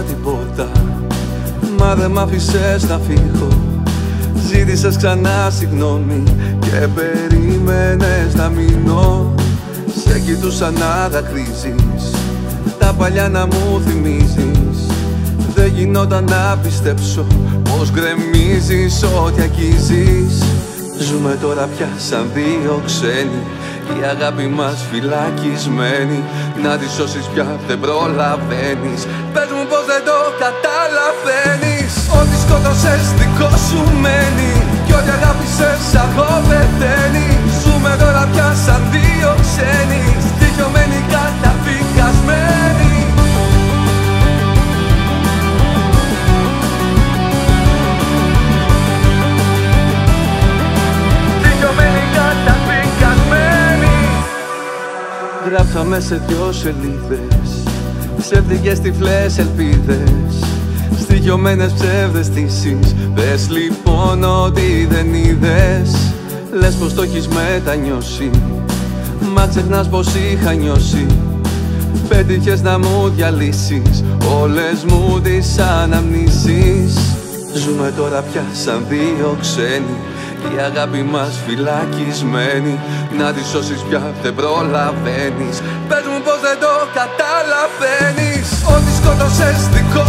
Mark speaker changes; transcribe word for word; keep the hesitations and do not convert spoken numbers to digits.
Speaker 1: τίποτα, μα δεν μ' άφησες να φύγω. Ζήτησες ξανά συγγνώμη και περίμενες να μείνω. Σε κοιτούσα να δακρύζεις, τα παλιά να μου θυμίζεις. Δεν γινόταν να πιστέψω πως γκρεμίζεις ό,τι αγγίζεις. Ζούμε τώρα πια σαν δύο ξένοι, η αγάπη μας φυλακισμένη. Να τη σώσεις πια δεν προλαβαίνεις. Πες μου πως δεν το καταλαβαίνεις. Ό,τι σκότωσες δικό σου μένει, κι ό,τι αγάπησες αγωπεταίνει. Ζούμε τώρα πια σαν δύο ξένοι, στοιχειωμένοι καταδικασμένοι. Στοιχειωμένοι καταδικασμένοι. Γράψαμε σε δυο σελίδες ψεύτικες τυφλές ελπίδες, στοιχειωμένες ψευδαισθήσεις. Πες λοιπόν ότι δεν είδες. Λες πως το έχεις μετανιώσει, μα ξεχνάς πως είχα νιώσει. Πέτυχες να μου διαλύσεις όλες μου τις αναμνήσεις. Ζούμε τώρα πια σαν δύο ξένοι, η αγάπη μας φυλακισμένη. Να τη σώσεις πια δεν προλαβαίνεις. Πες μου πως δεν το καταλαβαίνεις. Ό,τι σκότωσες δικό